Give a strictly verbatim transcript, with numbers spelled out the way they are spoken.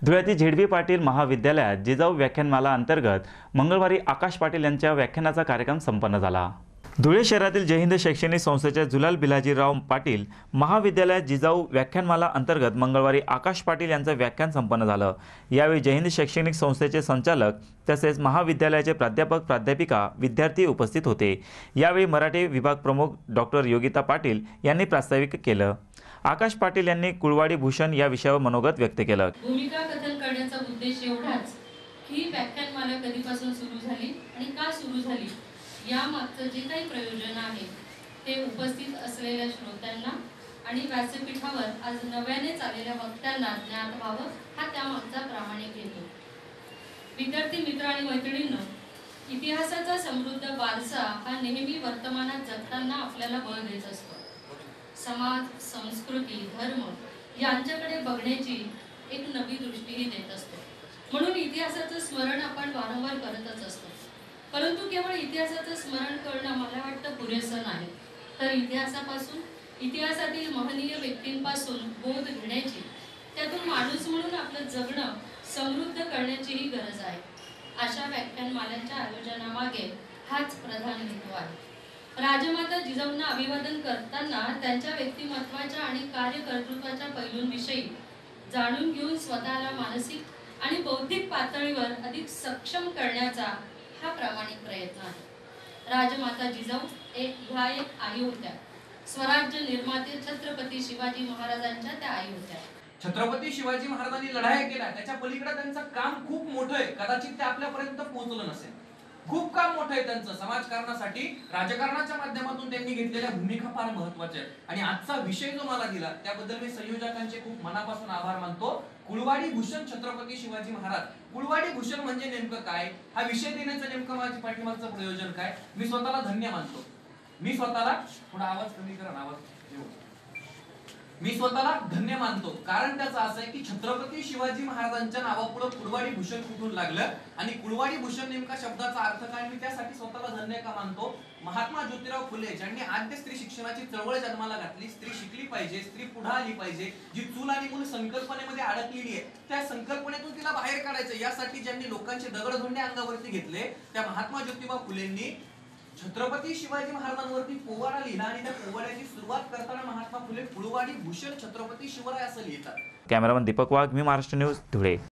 धुळ्यातील झेडबी पाटील महाविद्यालयात जिजाऊ व्याख्यानमाला अंतर्गत मंगळवारी आकाश पाटील यांच्या व्याख्यानाचा कार्यक्रम संपन्न झाला। धुळे शहरातील जय हिंद शैक्षणिक संस्थेच्या जुलाल बिलाजीराव पाटील महाविद्यालयात जिजाऊ व्याख्यानमाला अंतर्गत मंगळवारी आकाश पाटील यांचं व्याख्यान संपन्न झालं। यावेळी जय हिंद शैक्षणिक संस्थेचे संचालक तसेच महाविद्यालयाचे प्राध्यापक प्राध्यापिका विद्यार्थी उपस्थित होते। यावेळी मराठी विभाग प्रमुख डॉक्टर योगिता पाटील यांनी प्रास्ताविक केलं। आकाश पाटील यांनी कुळवाडी भूषण या विषयावर मनोगत व्यक्त केलं। भूमिका कथन करण्याचा उद्देश एवढाच की व्याख्यानमाला कधीपासून सुरू झाली आणि का सुरू झाली यामागचं जे काही प्रयोजन आहे ते उपस्थित असलेल्या श्रोत्यांना आणि व्यासपीठावर आज नव्याने आलेल्या वक्त्यांना ज्ञात व्हावं हा त्यामागचा प्रामाणिक हेतू। विद्यार्थी मित्र आणि मैत्रिणींनो, इतिहासाचा समृद्ध वारसा हा नेहमी वर्तमानात जगताना आपल्याला बळ देत असतो। समाज, संस्कृती, धर्म यांच्याकडे बघण्याची एक नवी दृष्टीही देत असतो। म्हणून इतिहासाचं स्मरण आपण वारंवार करतच असतो। परंतु केवळ इतिहासाचं स्मरण करणं मला वाटतं पुरेसं नाही, तर इतिहासापासून इतिहासातील महनीय व्यक्तींपासून बोध घेण्याची, त्यातून माणूस म्हणून आपलं जगणं समृद्ध करण्याचीही गरज आहे। अशा व्याख्यानमालांच्या आयोजनामागे हाच प्रधान हेतू आहे। राजमाता जिजाऊंना अभिवादन करताना त्यांच्या व्यक्तिमत्वाच्या आणि कार्यकर्तृत्वाच्या पैलूंविषयी जाणून घेऊन स्वतःला मानसिक आणि बौद्धिक पातळीवर अधिक सक्षम करण्याचा हा प्रामाणिक प्रयत्न आहे। राजमाता जिजाऊ एक ह्या एक आई होत्या। स्वराज्य निर्माते छत्रपती शिवाजी महाराजांच्या त्या आई होत्या। छत्रपती शिवाजी महाराजांनी लढाया केल्या, त्याच्या पलीकडे त्यांचं काम खूप मोठं आहे। कदाचित ते आपल्यापर्यंत पोहोचलं नसेल। खूप काम मोठं आहे त्यांचं समाजकारणासाठी, राजकारणाच्या माध्यमातून त्यांनी घेतलेल्या भूमिका फार महत्त्वाच्या आहेत। आणि आजचा विषय जो मला दिला त्याबद्दल मी संयोजकांचे खूप मनापासून आभार मानतो। कुळवाडी भूषण छत्रपती शिवाजी महाराज। कुळवाडी भूषण म्हणजे नेमकं काय, हा विषय देण्याचं नेमकं माझ्या पाठीमागचं प्रयोजन काय, मी स्वतःला धन्य मानतो। मी स्वतःला थोडा आवाज कमी करा, आवाज मी स्वतःला धन्य मानतो। कारण त्याचं असं आहे की छत्रपती शिवाजी महाराजांच्या नावापुढे कुळवाडी भूषण कुठून लागलं आणि कुळवाडी भूषण नेमका शब्दाचा अर्थ काय, मी त्यासाठी स्वतःला धन्य का मानतो। महात्मा ज्योतिराव फुले ज्यांनी आद्य स्त्री शिक्षणाची चळवळ जन्माला घातली, स्त्री शिकली पाहिजे, स्त्री पुढे आली पाहिजे, जी चूल आणि मूल संकल्पनेमध्ये अडकलेली आहे त्या संकल्पनेतून तिला बाहेर काढायचं, यासाठी ज्यांनी लोकांचे दगडधोंडे अंगावरती घेतले त्या महात्मा ज्योतिबा फुलेंनी छत्रपती शिवाजी महाराजांवरती पोवाडा लिहिला आणि त्या पोवाड्याची सुरुवात करताना महात्मा फुले कुळवाडी भूषण छत्रपती शिवराय असं लिहितात। कॅमेरामन दीपक वाघ, मी महाराष्ट्र न्यूज, धुळे।